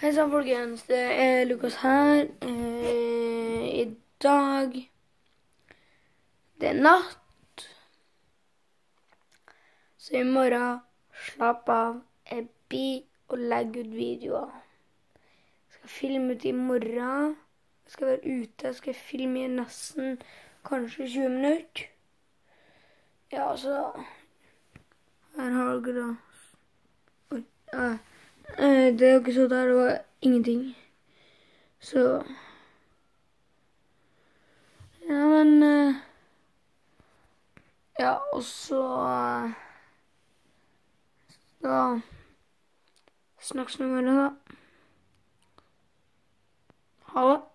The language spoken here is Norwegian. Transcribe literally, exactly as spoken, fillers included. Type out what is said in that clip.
Hei sann, folkens. Det er Lukas her. Eh, I dag det er natt. Så i morgen, slapp av, jeg blir og legge ut videoer. Jeg skal filme ut i morgen. Jeg skal være ute. Jeg skal filme i nesten kanskje tjue minutter. Ja, så her har dere da. Oi, ja. Det er jo ikke så der, det var ingenting. Så ja, men ja, og så da snakkes vi med dere da. Ha det.